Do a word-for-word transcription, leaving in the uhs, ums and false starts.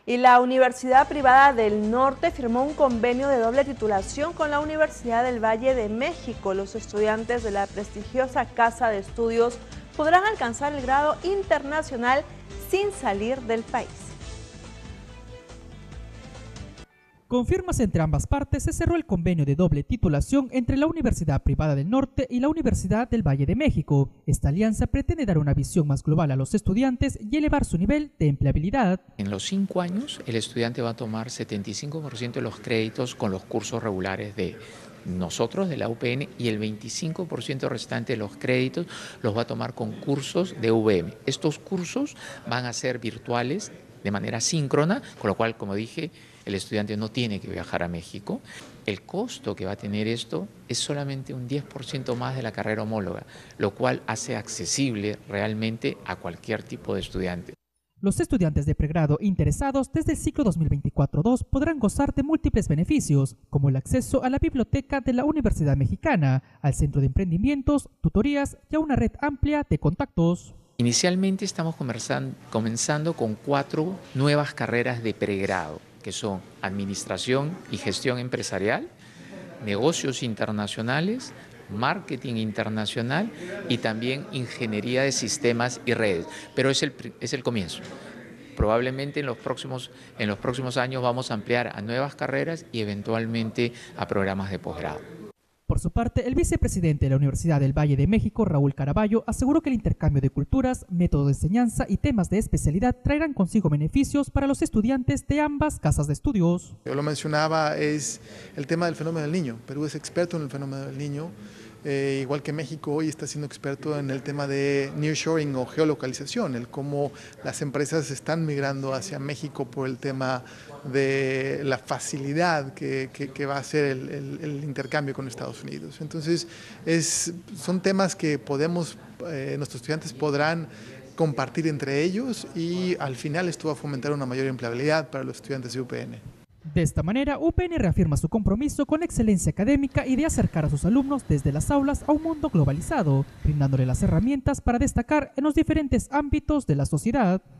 Y la Universidad Privada del Norte firmó un convenio de doble titulación con la Universidad del Valle de México. Los estudiantes de la prestigiosa Casa de Estudios podrán alcanzar el grado internacional sin salir del país. Con firmas entre ambas partes se cerró el convenio de doble titulación entre la Universidad Privada del Norte y la Universidad del Valle de México. Esta alianza pretende dar una visión más global a los estudiantes y elevar su nivel de empleabilidad. En los cinco años, el estudiante va a tomar setenta y cinco por ciento de los créditos con los cursos regulares de nosotros, de la U P N, y el veinticinco por ciento restante de los créditos los va a tomar con cursos de U V M. Estos cursos van a ser virtuales de manera síncrona, con lo cual, como dije, el estudiante no tiene que viajar a México. El costo que va a tener esto es solamente un diez por ciento más de la carrera homóloga, lo cual hace accesible realmente a cualquier tipo de estudiante. Los estudiantes de pregrado interesados desde el ciclo dos mil veinticuatro dos podrán gozar de múltiples beneficios, como el acceso a la biblioteca de la Universidad Mexicana, al centro de emprendimientos, tutorías y a una red amplia de contactos. Inicialmente estamos comenzando con cuatro nuevas carreras de pregrado, que son Administración y Gestión Empresarial, Negocios Internacionales, Marketing Internacional y también Ingeniería de Sistemas y Redes. Pero es el, es el comienzo. Probablemente en los, próximos, en los próximos años vamos a ampliar a nuevas carreras y eventualmente a programas de posgrado. Por su parte, el vicepresidente de la Universidad del Valle de México, Raúl Caraballo, aseguró que el intercambio de culturas, métodos de enseñanza y temas de especialidad traerán consigo beneficios para los estudiantes de ambas casas de estudios. Yo lo mencionaba, es el tema del fenómeno del niño. Perú es experto en el fenómeno del niño, eh, igual que México hoy está siendo experto en el tema de nearshoring o geolocalización, el cómo las empresas están migrando hacia México por el tema de la facilidad que, que, que va a ser el, el, el intercambio con Estados Unidos. Entonces, es, son temas que podemos, eh, nuestros estudiantes podrán compartir entre ellos y al final esto va a fomentar una mayor empleabilidad para los estudiantes de U P N. De esta manera, U P N reafirma su compromiso con la excelencia académica y de acercar a sus alumnos desde las aulas a un mundo globalizado, brindándole las herramientas para destacar en los diferentes ámbitos de la sociedad.